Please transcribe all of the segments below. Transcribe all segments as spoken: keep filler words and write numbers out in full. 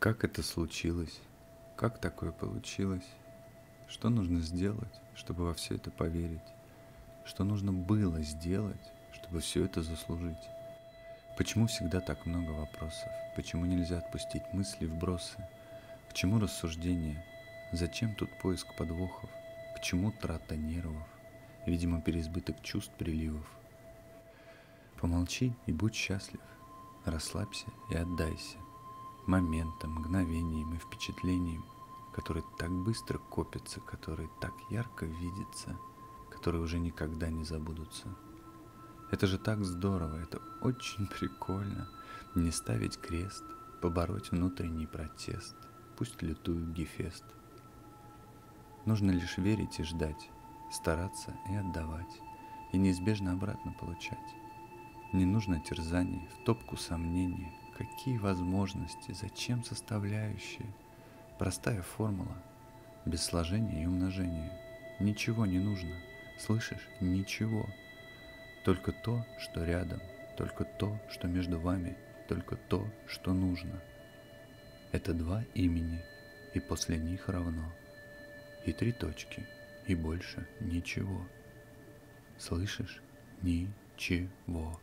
Как это случилось? Как такое получилось? Что нужно сделать, чтобы во все это поверить? Что нужно было сделать, чтобы все это заслужить? Почему всегда так много вопросов? Почему нельзя отпустить мысли, вбросы? К чему рассуждения? Зачем тут поиск подвохов? К чему трата нервов? Видимо, переизбыток чувств, приливов. Помолчи и будь счастлив. Расслабься и отдайся моментам, мгновениям и впечатлениям, которые так быстро копятся, которые так ярко видятся, которые уже никогда не забудутся. Это же так здорово, это очень прикольно. Не ставить крест, побороть внутренний протест, пусть лютует Гефест. Нужно лишь верить и ждать, стараться и отдавать, и неизбежно обратно получать. Не нужно терзаний, в топку сомнения. Какие возможности, зачем составляющие? Простая формула, без сложения и умножения. Ничего не нужно, слышишь? Ничего. Только то, что рядом, только то, что между вами, только то, что нужно. Это два имени, и после них равно. И три точки, и больше ничего. Слышишь? Ничего.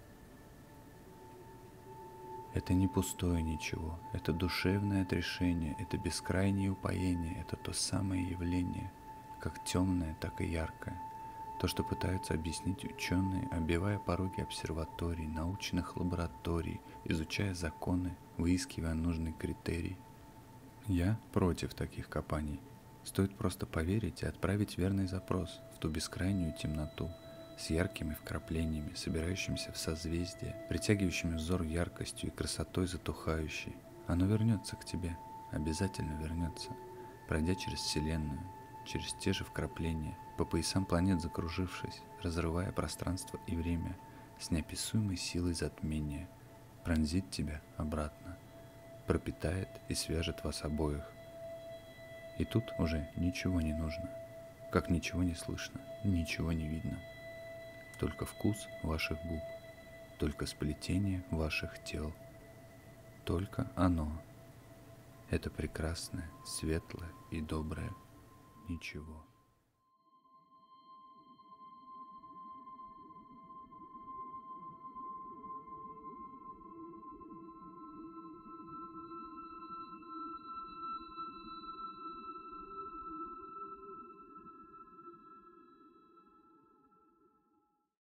Это не пустое ничего, это душевное отрешение, это бескрайнее упоение, это то самое явление, как темное, так и яркое. То, что пытаются объяснить ученые, оббивая пороги обсерваторий, научных лабораторий, изучая законы, выискивая нужный критерий. Я против таких копаний. Стоит просто поверить и отправить верный запрос в ту бескрайнюю темноту, с яркими вкраплениями, собирающимися в созвездие, притягивающими взор яркостью и красотой затухающей. Оно вернется к тебе, обязательно вернется, пройдя через Вселенную, через те же вкрапления, по поясам планет закружившись, разрывая пространство и время с неописуемой силой затмения, пронзит тебя обратно, пропитает и свяжет вас обоих. И тут уже ничего не нужно, как ничего не слышно, ничего не видно. Только вкус ваших губ, только сплетение ваших тел, только оно, это прекрасное, светлое и доброе ничего.